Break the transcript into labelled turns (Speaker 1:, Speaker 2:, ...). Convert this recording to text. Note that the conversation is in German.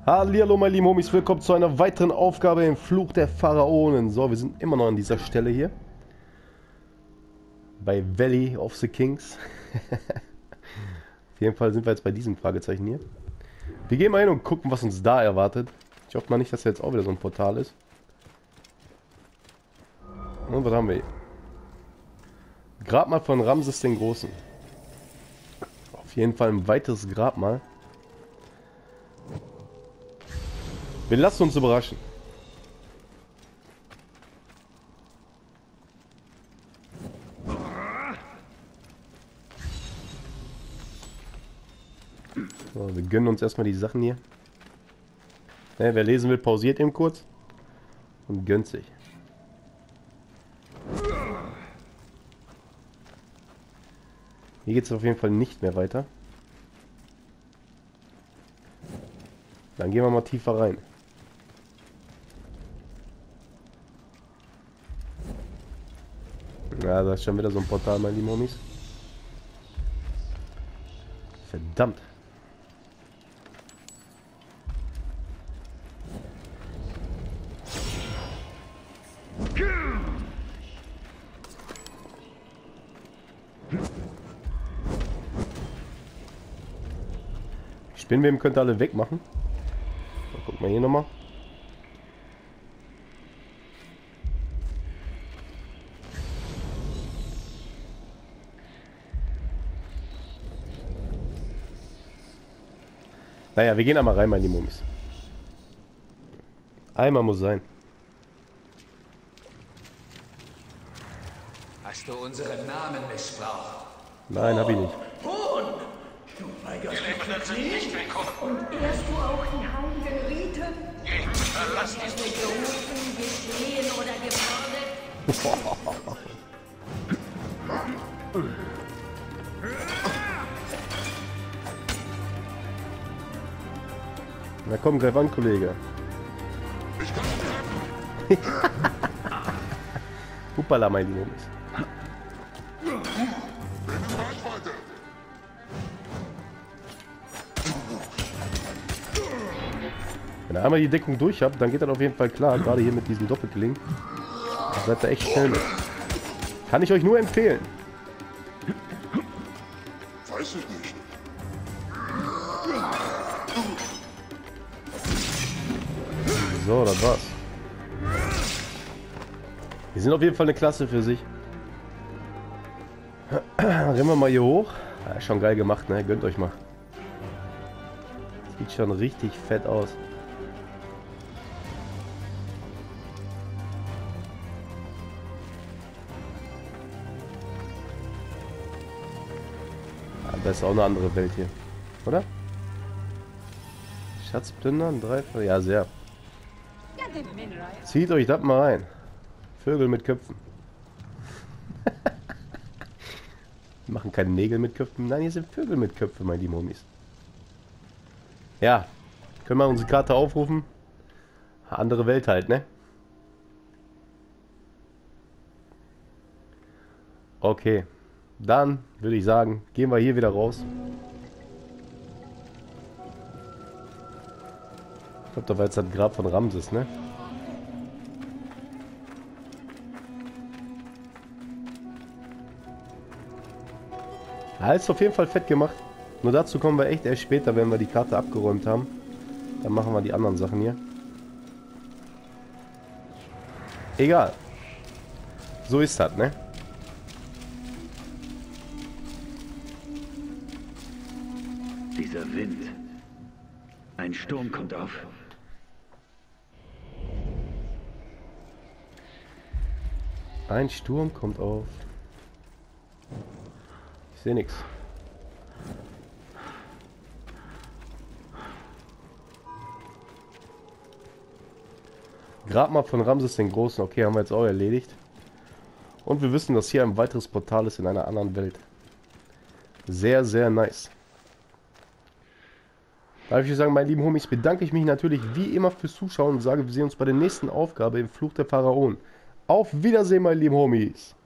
Speaker 1: Hallihallo meine lieben Homies, willkommen zu einer weiteren Aufgabe im Fluch der Pharaonen. So, wir sind immer noch an dieser Stelle hier. Bei Valley of the Kings. Auf jeden Fall sind wir jetzt bei diesem Fragezeichen hier. Wir gehen mal hin und gucken, was uns da erwartet. Ich hoffe mal nicht, dass jetzt auch wieder so ein Portal ist. Und was haben wir hier? Grabmal von Ramses den Großen. Auf jeden Fall ein weiteres Grabmal. Wir lassen uns überraschen. So, wir gönnen uns erstmal die Sachen hier. Ja, wer lesen will, pausiert eben kurz und gönnt sich. Hier geht es auf jeden Fall nicht mehr weiter. Dann gehen wir mal tiefer rein. Ja, da ist schon wieder so ein Portal, meine lieben Homies. Verdammt. Spinnweben könnt ihr alle wegmachen. So, guck mal hier nochmal. Naja, wir gehen einmal rein, meine lieben Homies. Einmal muss sein.
Speaker 2: Hast du unseren Namen missbraucht?
Speaker 1: Nein, hab ich nicht.
Speaker 3: Hohn! Du weigerst dich nicht willkommen. Und ehrst du auch die heiligen Riten?
Speaker 2: Verlass diesen
Speaker 3: Gerufen, geschrien oder gemordet?
Speaker 1: Na komm, greif an, Kollege. Hoppala, mein lieben Homies. Wenn ihr einmal die Deckung durch habt, dann geht das auf jeden Fall klar. Gerade hier mit diesem Doppelkling. Da seid ihr echt schnell mit. Kann ich euch nur empfehlen.
Speaker 4: Weiß ich nicht.
Speaker 1: So, das war's. Die sind auf jeden Fall eine Klasse für sich. Rennen wir mal hier hoch. Ja, schon geil gemacht, ne? Gönnt euch mal. Sieht schon richtig fett aus. Das ist auch eine andere Welt hier, oder? Schatzplündern, 3, ja sehr. Zieht euch das mal rein. Vögel mit Köpfen. Wir machen keine Nägel mit Köpfen. Nein, hier sind Vögel mit Köpfen, meine lieben Homies. Ja, können wir unsere Karte aufrufen. Andere Welt halt, ne? Okay. Dann würde ich sagen, gehen wir hier wieder raus. Ich glaube, da war jetzt das Grab von Ramses, ne? Ja, ist auf jeden Fall fett gemacht. Nur dazu kommen wir echt erst später, wenn wir die Karte abgeräumt haben. Dann machen wir die anderen Sachen hier. Egal. So ist das, ne?
Speaker 5: Dieser Wind. Ein Sturm kommt auf.
Speaker 1: Ein Sturm kommt auf. Ich sehe nichts. Grabmal von Ramses den Großen. Okay, haben wir jetzt auch erledigt. Und wir wissen, dass hier ein weiteres Portal ist in einer anderen Welt. Sehr, sehr nice. Da würde ich sagen, meine lieben Homies, bedanke ich mich natürlich wie immer fürs Zuschauen und sage, wir sehen uns bei der nächsten Aufgabe im Fluch der Pharaonen. Auf Wiedersehen, meine lieben Homies.